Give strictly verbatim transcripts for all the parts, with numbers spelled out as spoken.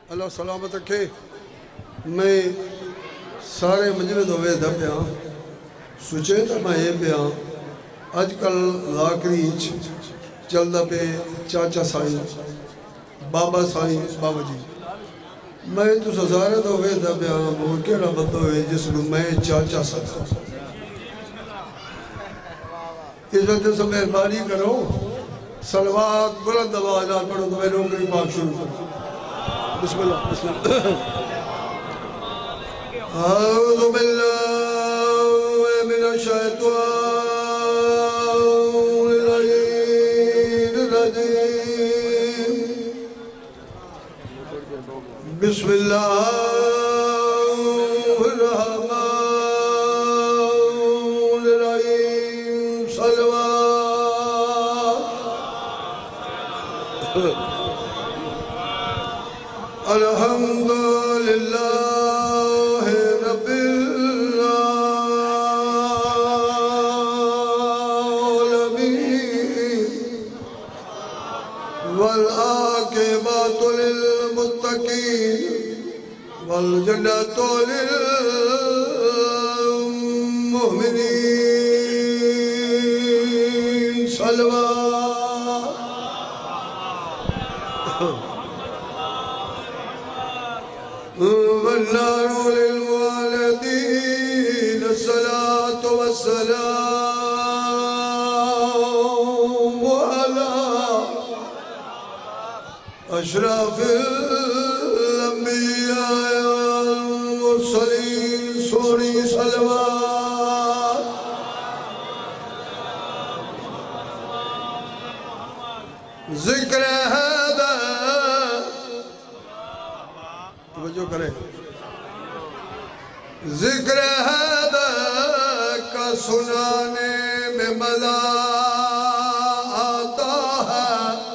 اللہ سلامت رکھے میں سارے مجلد ہوئے دھا پیاں سوچے تھا میں یہ پیاں آج کل لاکریچ چلدہ پہ چاچا سائیں بابا سائیں بابا جی میں تو سزارے دھا ہوئے دھا پیاں وہ کیڑا بندہ ہوئے جس نے میں چاچا سائیں اس وقت سے مہربانی کرو صلوات بلند آوازات پڑھو تو میں نوکری پاک شروع کروں بسم اللہ بسم اللہ اعوذ باللہ من الشیطان الرجیم بسم اللہ الرحمن الرحیم صلوات الحمدللہ رب العالمین والعاقبۃ للمتقین والجنۃ للمؤمنین صلوات والنار للوالدين الصلاة والسلام على أشرف الأنبياء والمرسلين سوري صلوات ذکر هذا توجہ کریں ذکر هذا کا سنانے میں مزہ آتا ہے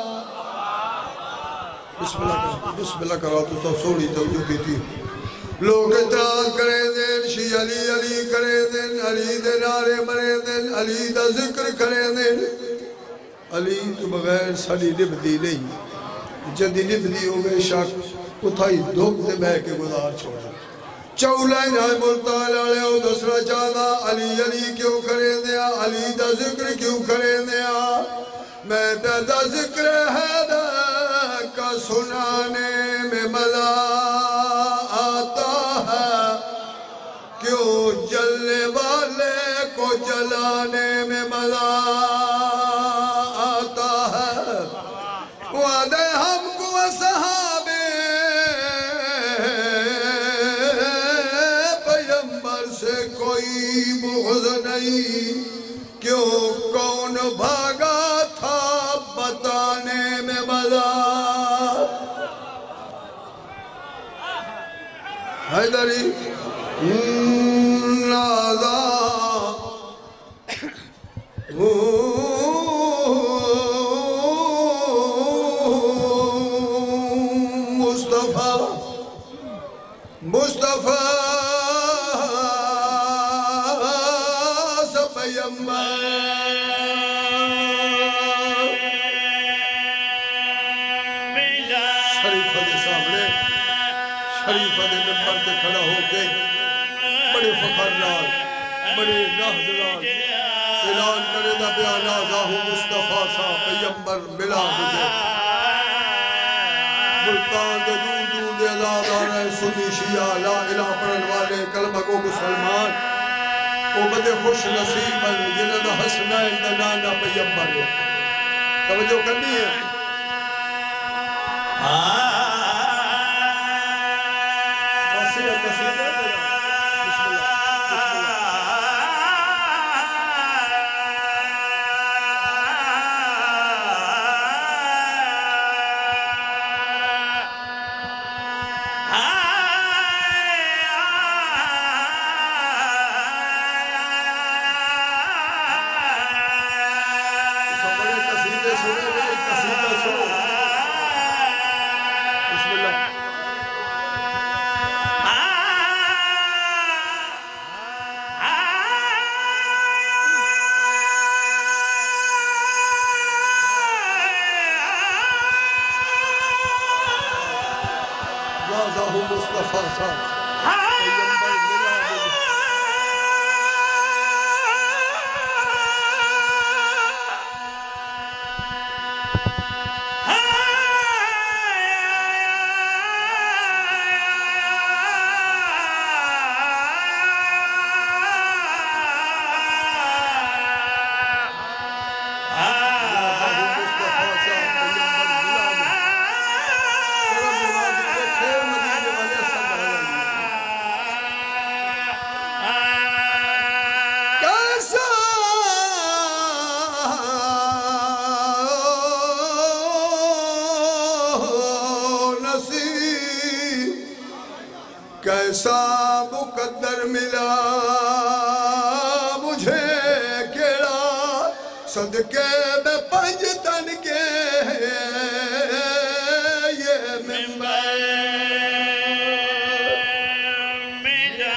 بسم اللہ بسم اللہ کرا تو سب سوڑی توجہ کی تھی لوگ اعتراض کریں دیں شی علی علی کریں دیں علی دے نعرے مریں دیں علی دا ذکر کریں دیں علی تو بغیر ساڑی نبدی نہیں جدی نبدی ہو گئے شک اتھائی دھوک دے بہ کے گزار چھوڑا چولائن ہے ملتان آلے ہو دوسرا چاہتا علی علی کیوں کریں دیا علی دا ذکر کیوں کریں دیا میں دا ذکر ہے دا کا سنانے میں مزہ آتا ہے کیوں جلنے والے کو جلانے میں مزہ آتا ہے وعدے ہم کو صحابے کوئی بغض نہیں کیوں کون بھاگا تھا بتانے میں مزہ حیدری نازا مصطفیٰ مصطفیٰ شریفہ دے سامنے شریفہ دے ممبر تے کھڑا ہو کے بڑے فخر نال بڑے نحض نال اعلان کرے دا بیان آزاہو مصطفیٰ سا پیمبر ملا مجھے ملتان دے دور دور دے آزاد آ رہے سنی شیعہ لا الہ پڑھن والے کلمہ کو مسلمان وہ بدے خوش نصیب ہے جنہ دا حسنین دا نانا پیمبر ہے توجہ کرنی ہے نصیحہ قصیدہ بسم اللہ مصطفیٰ صاحب پیغمبر ملا مجھے کیسا مقدر ملا مجھے کیڑا صدقے میں پنج تن کے یہ ممبر ملا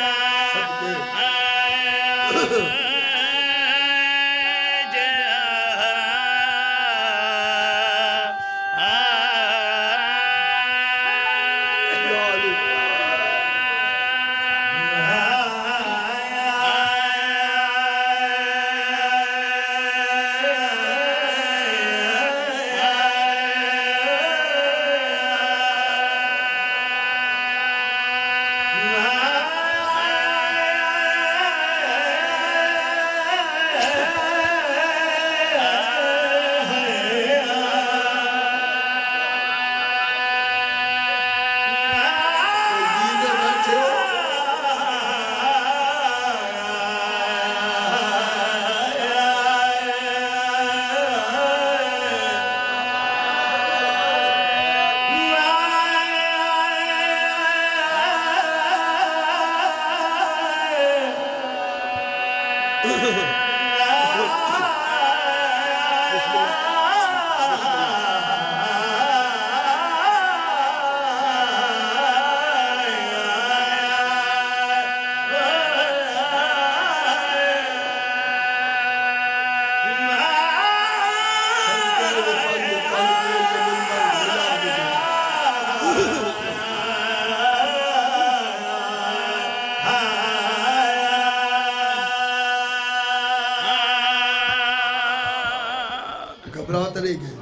گھبراہٹ نہیں گئی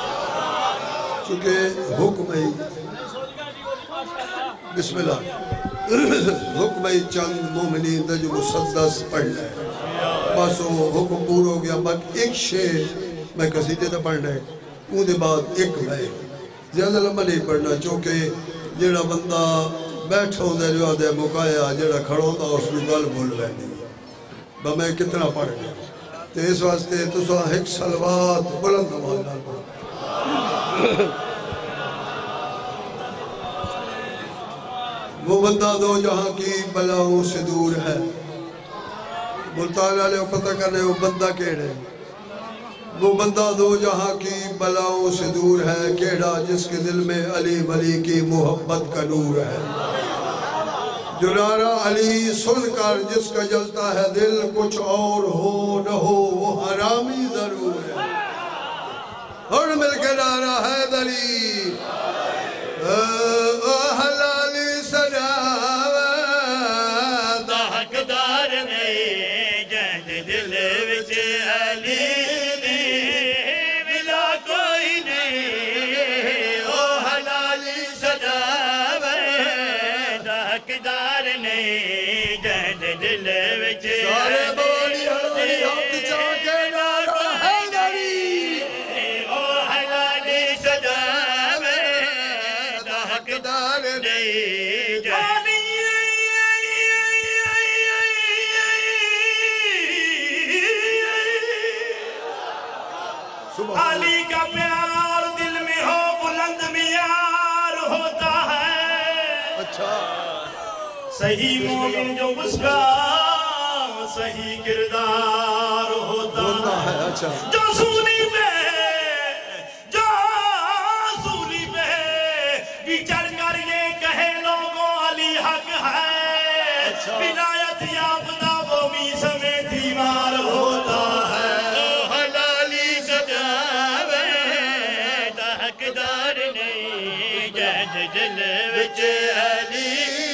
چونکہ حکم ہے بسم اللہ حکم ہے چند مومنین دا جو مسدس پڑھنا ہے بس وہ حکم پور ہو گیا بس ایک شیر میں قصیدے تا پڑھنا ہے اون دے بعد ایک میں زیادہ لمبا نہیں پڑھنا چونکہ جیڑا بندہ بیٹھا ہوں دے جو آدھے مکایا جیڑا کھڑوں دا اس میں گل بھول بیٹھنی با میں کتنا پڑھ گیا تو اس واسطے تو سو ایک سلوات بلند آواز نال پڑھو وہ بندہ دو جہاں کی بلاؤں سے دور ہے ملتان علیہ کو پتہ کرنے وہ بندہ کیڑے وہ بندہ دو جہاں کی بلاؤں سے دور ہے کیڑا جس کے دل میں علی ولی کی محبت کا نور ہے جو نعرہ علی سن کر جس کا جلتا ہے دل کچھ اور ہو نہ ہو وہ حرامی ضرور ہے اور مل کے نعرہ حیدری حلالی سجاوہ دا حقدار نہیں جہد دل وچ علی دی ملا کوئی نہیں او حلالی سجاوہ دا حقدار نہیں جہد دل وچ سارے بولی ہلوی ہاتھ چاکے نعرہ حیدری او حلالی سجاوہ دا حقدار نہیں جہد علی کا پیار دل میں ہو بلند معیار ہوتا ہے اچھا صحیح مومن جو اس کا صحیح کردار ہوتا ہے اچھا جو سونی پہ جو سونی پہ بھی چڑھ کر یہ کہے لوگوں علی حق ہے ولایت یافتہ وہ بھی سمیں دیوار ہوتا ہے حقدار نہیں جہد دل وچ علی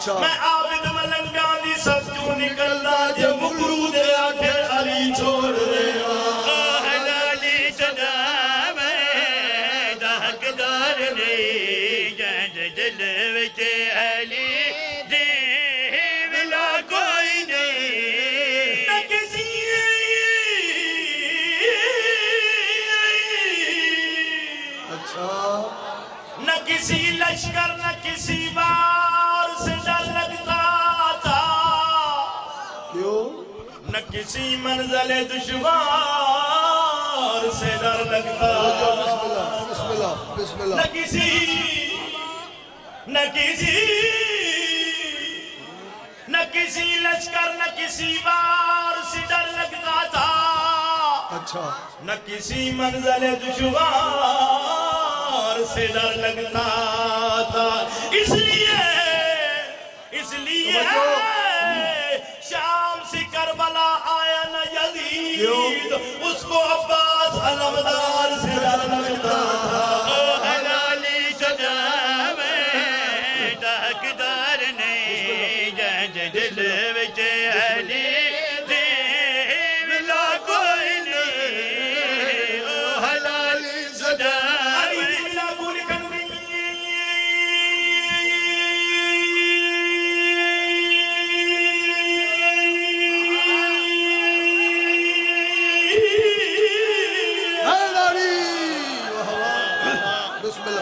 میں عابد ملنگاں دی سب کیوں نکلدا جے مکرو دے آکھے علی چھوڑ دے حلالی صدا میں حقدار نہیں جنج دل وچ علی دے ولا کوئی نہیں نہ کسی اچھا نہ کسی لشکر نہ کسی بار سے ڈر لگتا تھا کیوں نہ کسی منزل دشوار سے ڈر لگتا بسم اللہ بسم اللہ بسم اللہ نہ کسی نہ کسی نہ کسی لشکر نہ کسی بار سے ڈر لگتا تھا اچھا نہ کسی منزل دشوار سے ڈر لگتا تھا اس لیے اس لیے شام سے کربلا آیا نہ یزید اس کو عباس علمدار سے ڈر لگتا تھا حلالی صدا میں حقدار نہیں جنج دل وچ علی دے ولا کوئی نہیں حلالی صدا علی دے ولا کوئی نہیں بسم اللہ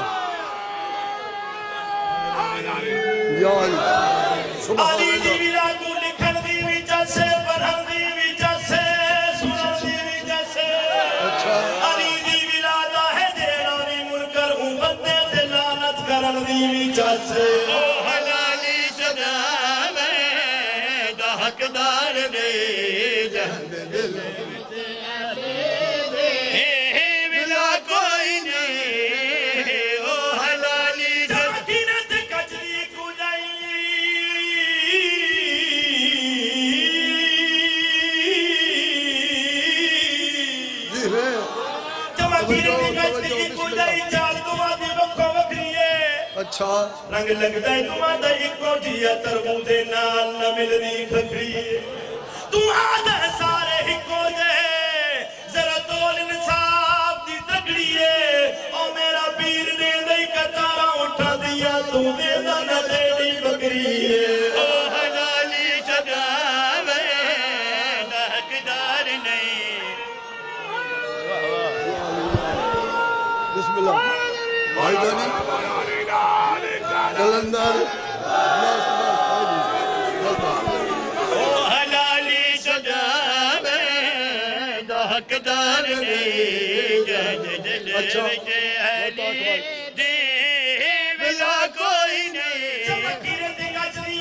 یا علی سبحان علی دی اللہ ولا کو لکھن دی وجہ سے پڑھن دی وجہ سے سنن دی وجہ سے اچھا علی دی ولا ہے جیرانی منکر ہوں بندے تے لعنت کرن دی وجہ سے حلالی صدا میں حقدار نہیں جہد دل ولا کوئی نہیں او حلالی سکینت کجری کو جی ہے اچھا رنگ لگتا ہے تمہاں دا ایکو جیا تربو دے نال نہ ملنی کھکری تم آدھے سارے ہکو دے ذرا تول انصاف دی تکڑی ہے او میرا پیر دے دے کتارا اٹھا دیا تو دے دا نہ دیڑی بکری ہے او حلالی صدا میں حقدار نہیں بسم اللہ بھائی دانی کلندر او حلالی صدا میں حقدار نہیں جنج دل وچ علی دے ولا کوئی نہیں چمکیر دی گجری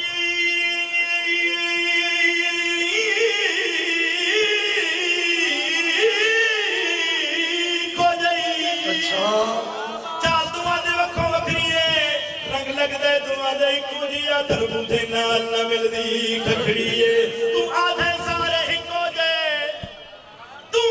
کو جئی اچھا چال دعا دے وکھو وکھریے رنگ لگ دے دعا دے ایکو جیا تربو دے نال نہ ملدی کھکھڑیے تو آدھے سارے ہکو جے تو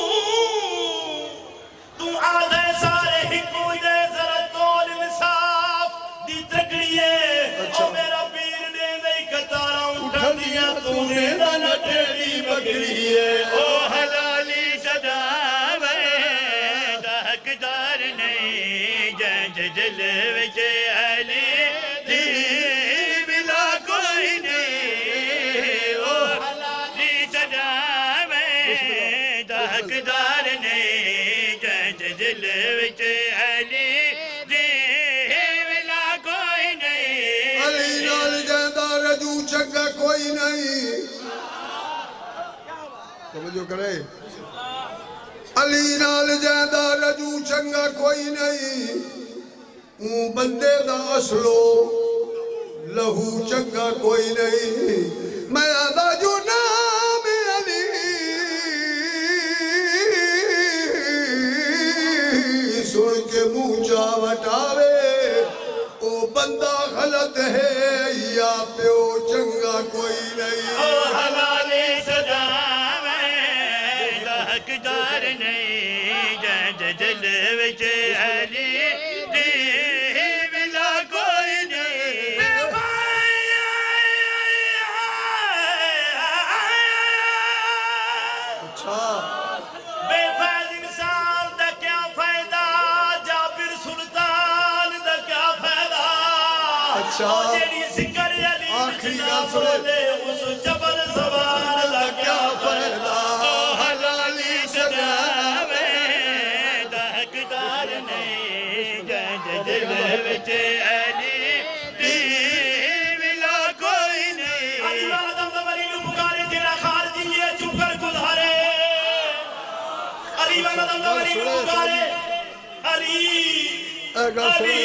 تو آدھے سارے ہکو جے ذرا تول انصاف دی تکڑیے او میرا پیر دے دے کتارا اٹھا دیا تو دے دا نہ ٹیڑی بکڑیے او حلالی صدا میں حقدار نہیں جنج دل وچ علی دی ولا کوئی نہیں او حلالی صدا میں حقدار نہیں جنج دل وچ علی دی ولا کوئی نہیں علی نال جیندہ رجو چنگا کوئی نہیں توجہ کرے علی نال جیندہ رجو چنگا کوئی نہیں اون بندے دا اصلو لہو چنگا کوئی نہیں میں آدھا جو نام علی سن کے مونچا وٹاوے او بندہ غلط ہے یا پیو چنگا کوئی نہیں او حلالی صدا میں حقدار نہیں جنج دل وچ علی دی ولا کوئی نہیں اچھا جیڑی ذکر علی آخری نہ گل سنے بولے اس جبر زبان دا کیا فائدہ حلالی سجاوے دا حقدار نہیں جنج دل وچ علی دی ولا کوئی نہیں علی والا دم دم علی نو پکارے تیرا خارجی یہ چپ کر گزارے علی والا دم دم علی نو پکارے علی علی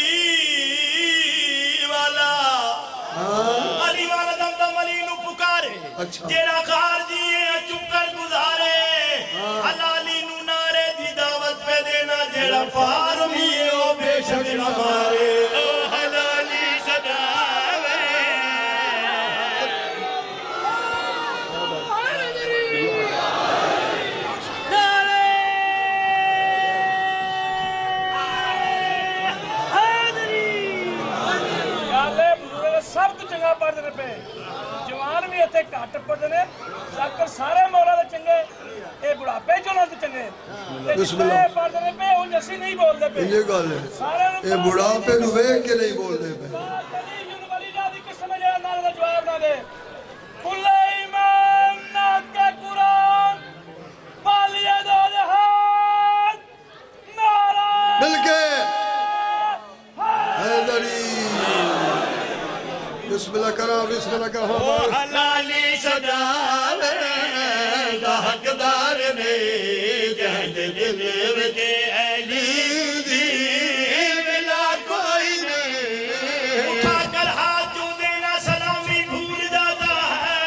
والا علی والا دم دم علی نو پکارے جیڑا خارجی ہے چپ کر گزارے حلالی نو نعرے دی دعوت پہ دینا جیڑا فارمی ہے او بے شک نہ مارے او حلالی صداوے سب تو چنگا پڑھ دے پہ جوان بھی اتنے گھٹ پڑھ دے ذکر سارے مولا دے چنگے اے بڑھاپے چونا دے چنگے بسم اللہ پڑھ دے پہ ان جیسی نہیں بول دے پہ یہ گل ہے اے بڑھاپے نو ویکھ کے نہیں بول دے پہ ولی جادی کس سمجھ نہ دا جواب نہ دے کل ایمان نہ کے قرآن والی دو جہان نعرہ مل کے حیدری بسم اللہ کرام بسم اللہ کرام او حلالی صداوے دا حقدار نے جہد دل وچ علی دی ولا کوئی نہیں اٹھا کر ہاتھ جو دینا سلامی بھول جاتا ہے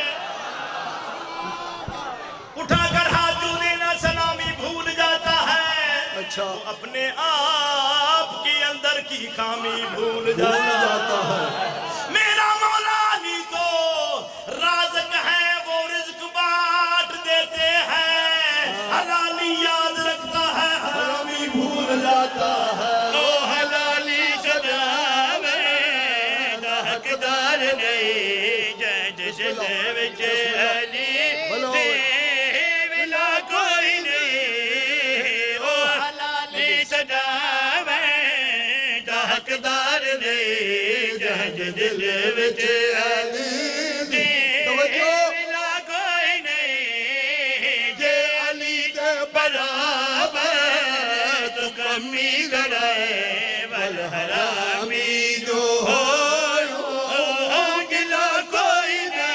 اٹھا کر ہاتھ جو دینا سلامی بھول جاتا ہے اچھا اپنے آپ کے اندر کی خامی بھول جاتا ہے میرا مولا نہیں تو رازق ہے وہ رزق بانٹ دیتے ہیں حلالی یاد رکھتا ہے حرامی بھول جاتا ہے او حلالی صداوے دا حقدار نہیں جنج دل وچ علی دی ولا کوئی نہیں او حلالی صداوے دا حقدار نہیں جنج دل وچ علی دی ولا کوئی نہیں جے علی دے برابر تو کمی گڑائے والحرامی جو ہو گلا کوئی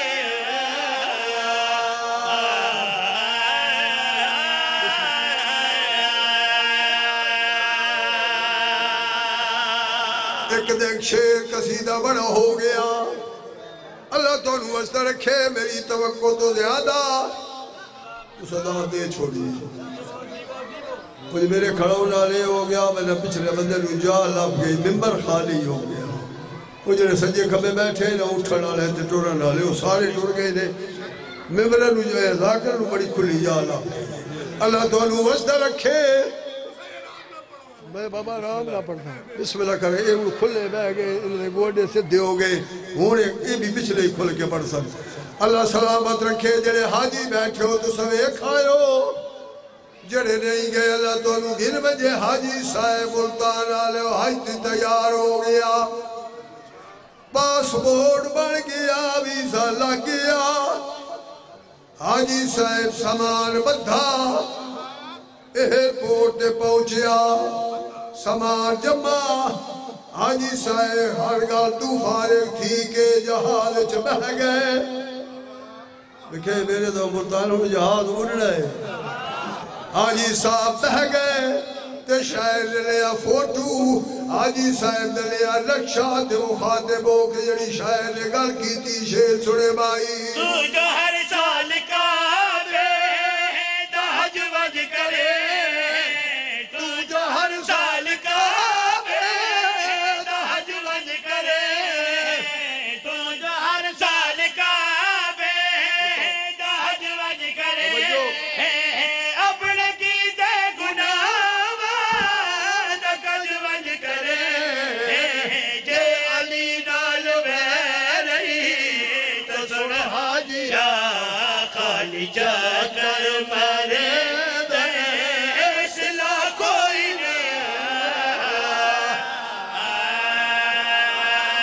نہیں ایک دیکھ شیر قصیدہ بڑا ہو گیا اللہ تو انہوں وسط رکھے میری توقع تو زیادہ تو صدا دے چھوڑی مجھے میرے کھڑوں نالے ہو گیا میں نے پچھلے بندے رجا لپ گئی ممبر خالی ہو گیا مجھے سجے کھبے بیٹھے نہ اٹھا نالے تے ٹورا نالے وہ سارے ٹور گئے دے ممبر رجا ذاکر نو بڑی کھلی جا لپ اللہ تو انہوں وسط رکھے میں بابا رام نہ پڑھتا بسم اللہ کرے اے وہ کھلے بہ گئے انہوں نے گوڑے سے دیو گئے ہوں اے بھی پچھلے ہی کھل کے پڑھ سکتے اللہ سلامت رکھے جڑے حاجی بیٹھے ہو تو سوے کھائیو جڑے نہیں گئے اللہ تو انہوں گھن بجے حاجی صاحب ملتان آلے و حاجی تیار ہو گیا پاسپورٹ بڑھ گیا ویزا لگ گیا حاجی صاحب سامان بدھا ایئرپورٹ تے پہنچیا سامان جمع حاجی صاحب ہر گال تو فارغ تھی کہ جہاز چ بہ گئے دیکھے میرے تو ملتانوں میں جہاز اڑنا ہے حاجی صاحب بہ گئے تے شاعر نے لیا فوٹو حاجی صاحب نے لیا رکشہ تے وہ خاطبوں کے جڑی شاعر نے گل کی تھی شیر سنے بائی تو جو ہر سال کعبے دا حج وج کرے تو جو ہر سال کعبے دا حج وج کرے تو جو ہر سال کعبے دا حج وج کرے اپنے کیتے گناہ دا کج وج کرے جے علی نال ویرہی تو سن حاجیہ خالی جا کر مرے دے اسلا کوئی نہیں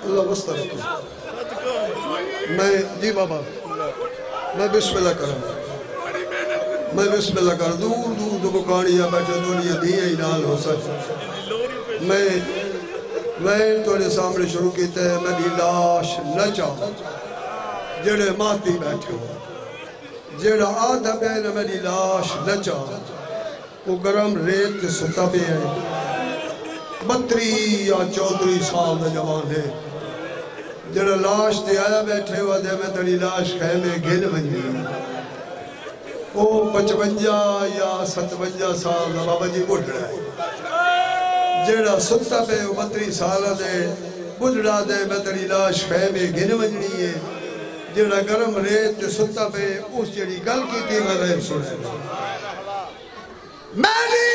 اللہ وسط رکھے میں جی بابا میں بسم اللہ کروں میں بسم اللہ کروں دور دور دو بکانیاں بیٹھے دنیا دیئے ہی نال ہو سکتے میں میں توڑے سامنے شروع کیتے ہیں میں دی لاش نہ چاہوں جڑے ماتی بیٹھے ہو جڑا آدھا بہن میں دی لاش نہ چاہوں وہ گرم ریت ستا پہ ہے بطری یا چودری سال دا جوان ہے جڑا لاش تے آیا بیٹھے ہوا دے میں تڑی لاش خیمے گھن بنی وہ پچونجا یا ستونجا سال دا بابا جی بڑھ رہا ہے جڑا ستا پہ وہ بطری سالہ دے بڑھڑا دے میں تڑی لاش خیمے گھن بنی ہے جڑا گرم ریت ستا پہ اس جڑی گل کی تھی میں غیر سنے میری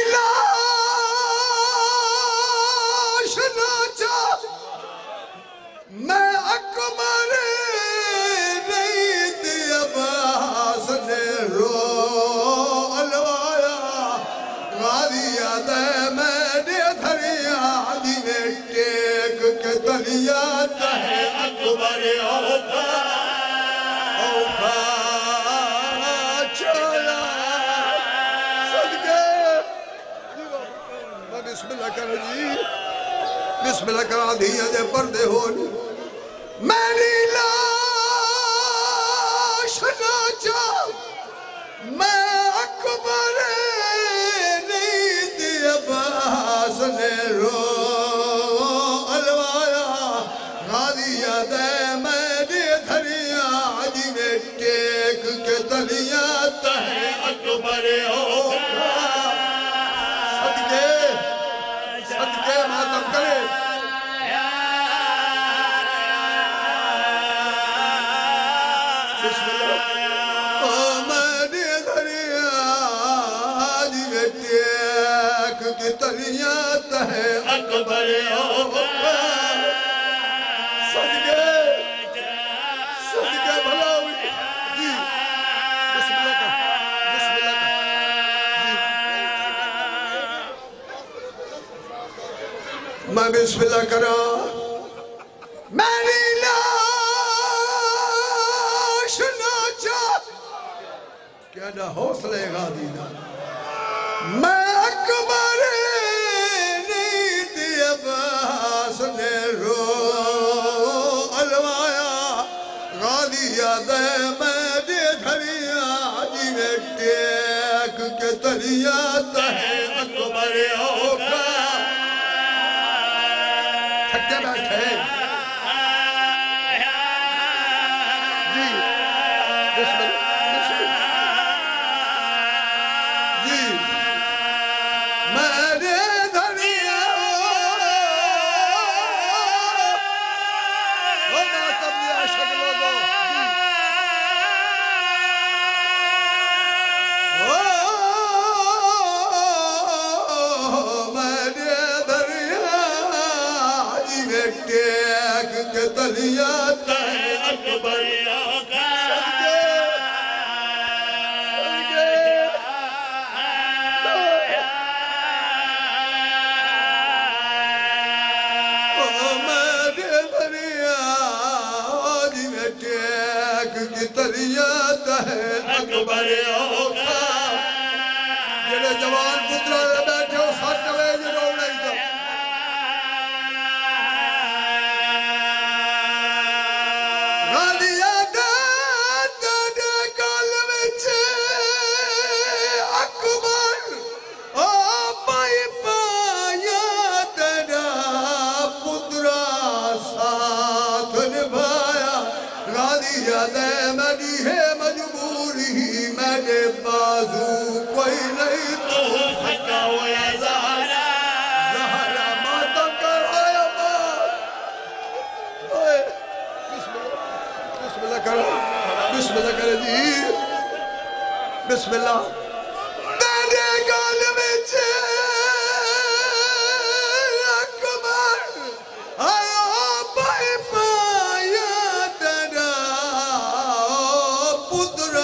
لاش نہ چاہ میں اکبر نہیں تھی عباس نے رو الوایا غالیہ دے میں نے دھریا دی میں ٹیک کے تلیا تہے اکبر اوکا اوکا چایا صدقے میں بسم اللہ کرو جی بسم اللہ کرا دیا دے پردے ہون میری لاش نہ چاہ میں اکبر نہیں تھی عباس نے رو الوایا غالیہ دے میں نے دھریا جی میں ٹیک کے تلیا تہے اکبر ہوگا صدقے صدقے ماتم کرے بسم اللہ میں نے دھریا جی میں ٹیک کے تلیا تہے اکبر ہوگا صدقے صدقے بھلا ہوئی جی بسم اللہ کا بسم اللہ کا جی میں بسم اللہ کرا میری لاش نہ چاہ کہنا حوصلے گا دینا میں اکبر نہیں تھی عباس نے رو الوایا غالیہ دے میں نے دھریا جی میں ٹیک کے تلیا تہے اکبر ہوگا تھکے بیٹھے جی بسم اللہ بسم اللہ جی میں نے دھریا وہ ماتم نے عاشق لوگوں میں نے دھریا جی میں ٹیک کے تلیا تہے اکبر ہوگا اکبر ہوگا جڑے جوان پترہ لے بیٹھے ہو ساتھ ہوئے یہ رو نہیں تھا غالیہ دے تیرے کال وچ اکبر او پائی پایا تیرا پترہ ساتھ نبھایا غالیہ دے میری ہے میرے بازو کوئی نہیں تو تھکا ہویا زہرا زہرا ماتم کرایا ماں بسم اللہ بسم اللہ کرو بسم اللہ کرے جی بسم اللہ تیرے گال وچ اکبر آیا پائی پایا تیرا پترہ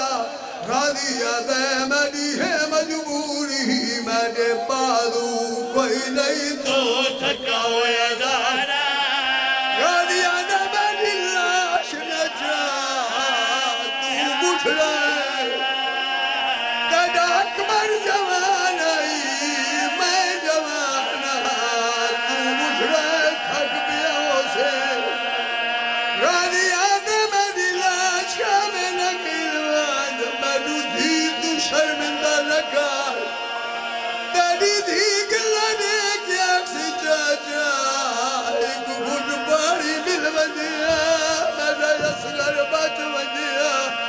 غالیہ دے میری ہے مجبوری میرے بازو کوئی نہیں تو تھکا ہویا زارا غادیانہ میری لاش نہ جا تو بٹھ رہے تیرا اکبر جوان آئی میں جوان تو بٹھ رہے تھک گیا ہو سے غادیانہ میری لاش کا میں نہ گلوان میں نو دھی تو شرمندہ لگا تیری دھی گلانے کی اکسی چاچا ایک گھٹ پاڑی مل بندیا میرا اصغر بچ بندیا